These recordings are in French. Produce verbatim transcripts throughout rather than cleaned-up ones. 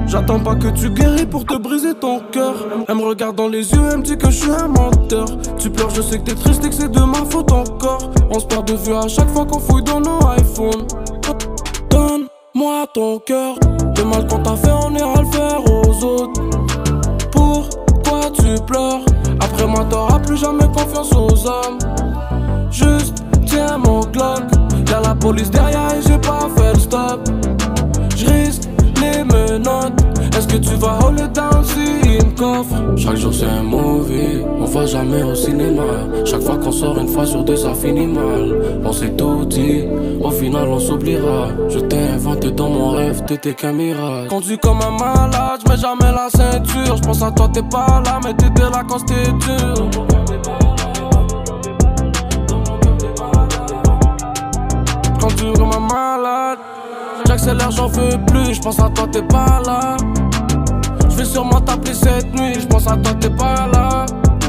J'attends pas que tu guéris pour te briser ton cœur. Elle me regarde dans les yeux, elle me dit que je suis un menteur. Tu pleures, je sais que t'es triste et que c'est de ma faute encore. On se perd de vue à chaque fois qu'on fouille dans nos iPhones. Donne-moi ton cœur. Le mal qu'on t'a fait, on ira le faire aux autres. Pourquoi tu pleures? Après moi t'auras plus jamais confiance aux hommes. Juste tiens mon Glock. Y'a la police derrière et j'ai pas fait le stop. J'risque les menottes. Est-ce que tu vas hold it down si il me coffre? Chaque jour c'est un movie, on va jamais au cinéma. Chaque fois qu'on sort une fois sur deux ça finit mal. On s'est tout dit, au final on s'oubliera. Je t'ai inventé dans mon rêve, t'étais qu'un miracle. Conduis comme un malade, j'mets jamais la ceinture. J'pense à toi t'es pas là, mais t'étais là quand c'était dur. Conduis comme un malade, j'accélère, j'en veux plus. J'pense à toi t'es pas là. Je vais sûrement t'appeler cette nuit, je pense à toi, t'es pas là.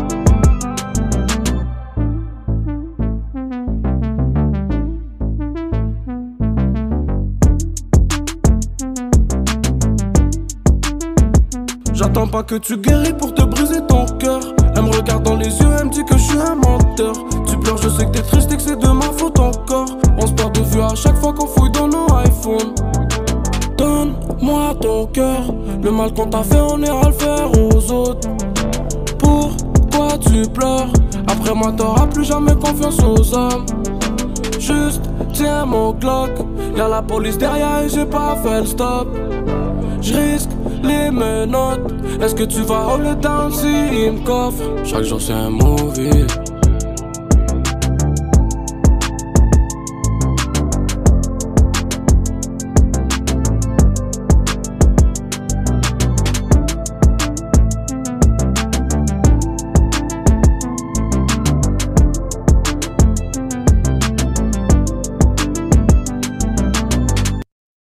J'attends pas que tu guéris pour te briser ton cœur. Elle me regarde dans les yeux, elle me dit que je suis un menteur. Tu pleures, je sais que t'es triste et que c'est de ma faute encore. On se perd de vue à chaque fois qu'on fouille dans nos iPhones. Donne-moi ton cœur. Le mal qu'on t'a fait, on ira le faire aux autres. Pourquoi tu pleures? Après moi t'auras plus jamais confiance aux hommes. Juste tiens mon Glock. Y'a la police derrière et j'ai pas fait le stop. J'risque les menottes. Est-ce que tu vas hold it down si il me coffre? Chaque jour c'est un movie,